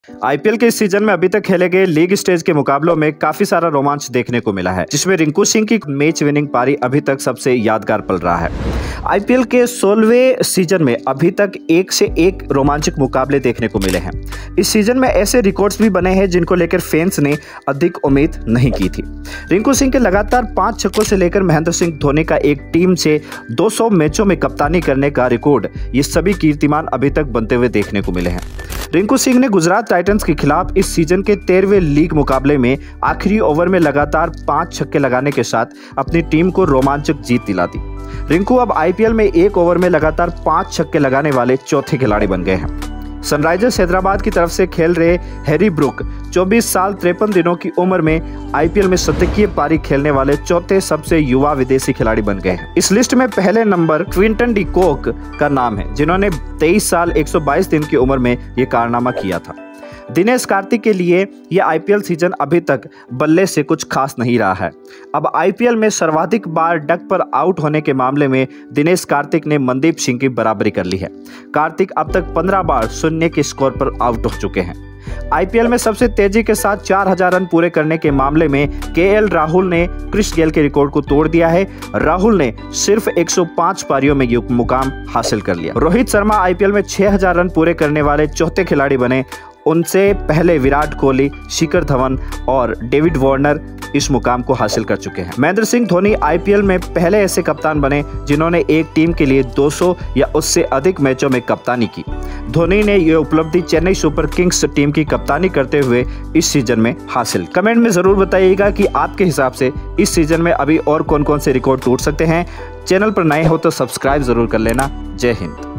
IPL के इस season में अभी तक खेले गए लीग स्टेज के मुकाबलों में काफी सारा रोमांच देखने को मिला है, जिसमें रिंकू सिंह की मैच विनिंग पारी अभी तक सबसे यादगार पल रहा है। आईपीएल के 16वें सीजन में अभी तक एक से एक रोमांचक मुकाबले देखने को मिले हैं। इस सीजन में ऐसे रिकॉर्ड्स भी बने हैं जिनको लेकर फैंस ने अधिक उम्मीद नहीं की थी। रिंकू सिंह के लगातार 5 छक्कों से लेकर महेंद्र सिंह धोनी का एक टीम से 200 मैचों में कप्तानी करने का रिकॉर्ड, ये सभी कीर्तिमान अभी तक बनते हुए देखने को मिले हैं। रिंकू सिंह ने गुजरात टाइटंस के खिलाफ इस सीजन के 13वें लीग मुकाबले में आखिरी ओवर में लगातार 5 छक्के लगाने के साथ अपनी टीम को रोमांचक जीत दिला दी। रिंकू अब आईपीएल में एक ओवर में लगातार 5 छक्के लगाने वाले चौथे खिलाड़ी बन गए हैं। सनराइजर्स हैदराबाद की तरफ से खेल रहे हैरी ब्रूक 24 साल 53 दिनों की उम्र में आईपीएल में शतकीय पारी खेलने वाले चौथे सबसे युवा विदेशी खिलाड़ी बन गए हैं। इस लिस्ट में पहले नंबर क्विंटन डी कॉक का नाम है, जिन्होंने 23 साल 122 दिन की उम्र में ये कारनामा किया था। दिनेश कार्तिक के लिए यह आईपीएल सीजन अभी तक बल्ले से कुछ खास नहीं रहा है। अब आईपीएल में सर्वाधिक बार डक पर आउट होने के मामले में दिनेश कार्तिक ने मनदीप सिंह की बराबरी कर ली है। कार्तिक अब तक 15 बार शून्य के स्कोर पर आउट हो चुके हैं। आईपीएल में सबसे तेजी के साथ 4000 रन पूरे करने के मामले में केएल राहुल ने क्रिस गेल के रिकॉर्ड को तोड़ दिया है। राहुल ने सिर्फ 105 पारियों में ये मुकाम हासिल कर लिया। रोहित शर्मा आईपीएल में 6000 रन पूरे करने वाले चौथे खिलाड़ी बने। उनसे पहले विराट कोहली, शिखर धवन और डेविड वार्नर इस मुकाम को हासिल कर चुके हैं। महेंद्र सिंह धोनी आईपीएल में पहले ऐसे कप्तान बने जिन्होंने एक टीम के लिए 200 या उससे अधिक मैचों में कप्तानी की। धोनी ने यह उपलब्धि चेन्नई सुपर किंग्स टीम की कप्तानी करते हुए इस सीजन में हासिल। कमेंट में जरूर बताइएगा कि आपके हिसाब से इस सीजन में अभी और कौन कौन से रिकॉर्ड टूट सकते हैं। चैनल पर नए हो तो सब्सक्राइब जरूर कर लेना। जय हिंद।